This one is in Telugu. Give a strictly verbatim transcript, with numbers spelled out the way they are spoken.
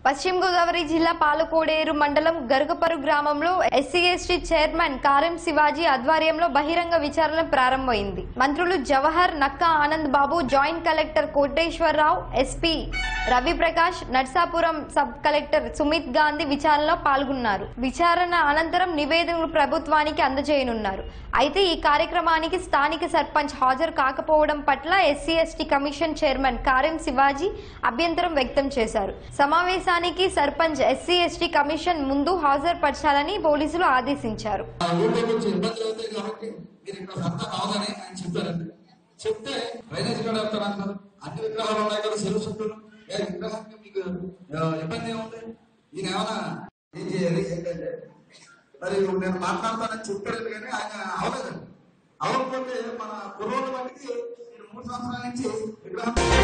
పశ్చిమ గోదావరి జిల్లా పాలకోడేరు మండలం గరగపర్రు గ్రామంలో SC ST chairman Karem Sivaji ఆధ్వర్యంలో బహిరంగ విచారణ ప్రారంభమైంది. మంత్రులు Jawahar, Nakka Anand Babu, joint collector Koteswararao, SP Ravi Prakash, Narsapuram sub collector Sumit Gandhi విచారణలో పాల్గొన్నారు. విచారణ అనంతరం నివేదికలు ప్రభుత్వానికి అందజేయనున్నారు. అయితే ఈ కార్యక్రమానికి స్థానిక సర్పంచ్ హాజరు కాకపోవడం పట్ల SC ST commission chairman Karem Sivaji అభ్యంతరం వ్యక్తం చేశారు. సమావేశానికి సర్పంచ్ ఎస్సీ ఎస్టీ కమిషన్ ముందు హాజరుపరచాలని పోలీసులు ఆదేశించారు. చెప్తే డ్రైనేజ్ కూడా వెళ్తారు, అన్ని విగ్రహాలు ఉన్నాయి కదా, సెలవు చెప్తారు. విగ్రహానికి మీకు ఇబ్బంది ఏముంది? ఈయన ఏమైనా ఏం చేయాలి ఏంటంటే మరి నేను మాట్లాడతానని చెప్పాడు కానీ ఆయన అవలేదండి. అవ్వకపోతే మన కుర్రోళ్ళ వాటికి మూడు సంవత్సరాల నుంచి విగ్రహం